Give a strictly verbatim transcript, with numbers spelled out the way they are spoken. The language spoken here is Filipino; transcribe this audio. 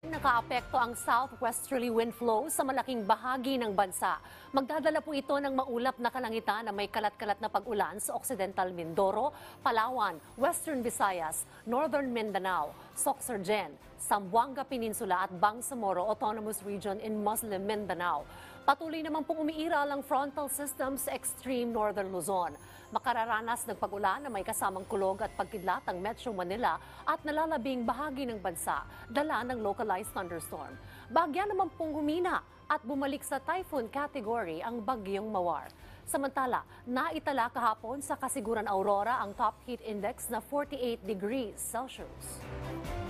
Nakaapekto ang southwesterly wind flow sa malaking bahagi ng bansa. Magdadala po ito ng maulap na kalangitan na may kalat-kalat na pag-ulan sa Occidental Mindoro, Palawan, Western Visayas, Northern Mindanao, Sorsogon, Zamboanga Peninsula at Bangsamoro Autonomous Region in Muslim Mindanao. Patuloy naman pong umiiral ang frontal system sa extreme northern Luzon. Makararanas ng pag-ulan na may kasamang kulog at pagkidlat ang Metro Manila at nalalabing bahagi ng bansa, dala ng localized thunderstorm. Bagya naman pong humina at bumalik sa typhoon category ang bagyong Mawar. Samantala, naitala kahapon sa Kasiguran Aurora ang top heat index na forty-eight degrees Celsius.